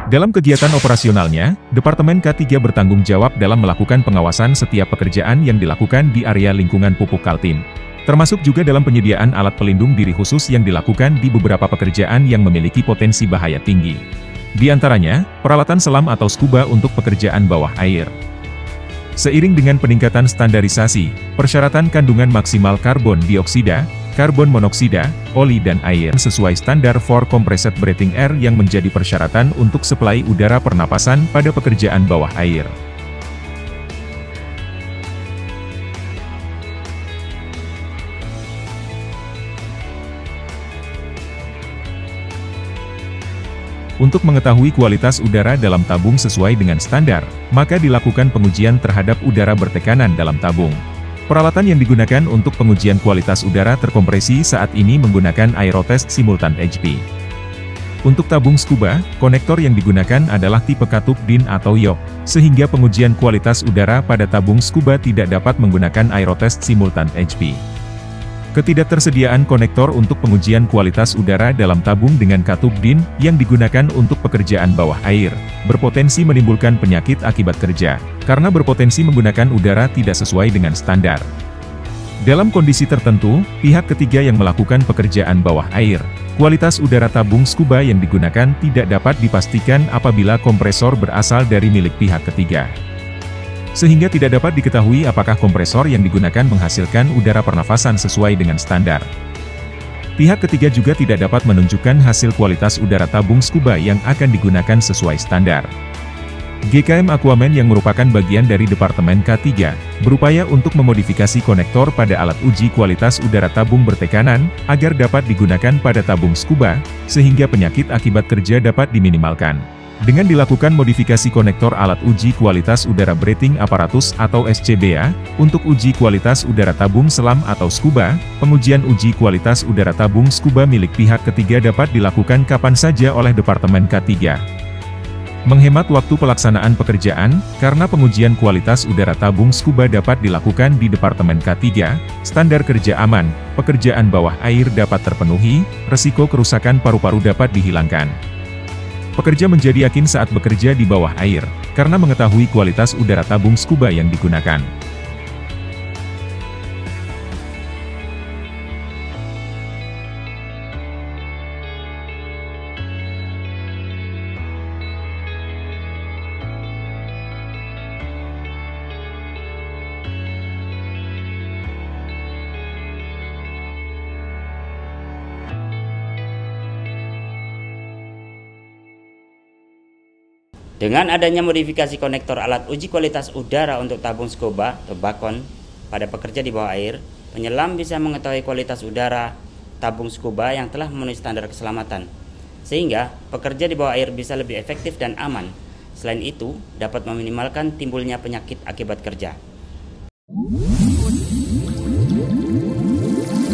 Dalam kegiatan operasionalnya, Departemen K3 bertanggung jawab dalam melakukan pengawasan setiap pekerjaan yang dilakukan di area lingkungan pupuk Kaltim. Termasuk juga dalam penyediaan alat pelindung diri khusus yang dilakukan di beberapa pekerjaan yang memiliki potensi bahaya tinggi. Di antaranya, peralatan selam atau scuba untuk pekerjaan bawah air. Seiring dengan peningkatan standarisasi, persyaratan kandungan maksimal karbon dioksida, karbon monoksida, oli dan air sesuai standar for compressed breathing air yang menjadi persyaratan untuk suplai udara pernapasan pada pekerjaan bawah air. Untuk mengetahui kualitas udara dalam tabung sesuai dengan standar, maka dilakukan pengujian terhadap udara bertekanan dalam tabung. Peralatan yang digunakan untuk pengujian kualitas udara terkompresi saat ini menggunakan Aerotest Simultan HP. Untuk tabung scuba, konektor yang digunakan adalah tipe katup DIN atau YOK, sehingga pengujian kualitas udara pada tabung scuba tidak dapat menggunakan Aerotest Simultan HP. Ketidaktersediaan konektor untuk pengujian kualitas udara dalam tabung dengan katup DIN yang digunakan untuk pekerjaan bawah air, berpotensi menimbulkan penyakit akibat kerja, karena berpotensi menggunakan udara tidak sesuai dengan standar. Dalam kondisi tertentu, pihak ketiga yang melakukan pekerjaan bawah air, kualitas udara tabung scuba yang digunakan tidak dapat dipastikan apabila kompresor berasal dari milik pihak ketiga. Sehingga tidak dapat diketahui apakah kompresor yang digunakan menghasilkan udara pernafasan sesuai dengan standar. Pihak ketiga juga tidak dapat menunjukkan hasil kualitas udara tabung scuba yang akan digunakan sesuai standar. GKM Aquaman yang merupakan bagian dari Departemen K3, berupaya untuk memodifikasi konektor pada alat uji kualitas udara tabung bertekanan, agar dapat digunakan pada tabung scuba, sehingga penyakit akibat kerja dapat diminimalkan. Dengan dilakukan modifikasi konektor alat uji kualitas udara breathing apparatus atau SCBA, untuk uji kualitas udara tabung selam atau scuba, pengujian uji kualitas udara tabung scuba milik pihak ketiga dapat dilakukan kapan saja oleh Departemen K3. Menghemat waktu pelaksanaan pekerjaan, karena pengujian kualitas udara tabung scuba dapat dilakukan di Departemen K3, standar kerja aman, pekerjaan bawah air dapat terpenuhi, resiko kerusakan paru-paru dapat dihilangkan. Pekerja menjadi yakin saat bekerja di bawah air, karena mengetahui kualitas udara tabung scuba yang digunakan. Dengan adanya modifikasi konektor alat uji kualitas udara untuk tabung scuba atau bakon pada pekerja di bawah air, penyelam bisa mengetahui kualitas udara tabung scuba yang telah memenuhi standar keselamatan, sehingga pekerja di bawah air bisa lebih efektif dan aman. Selain itu, dapat meminimalkan timbulnya penyakit akibat kerja.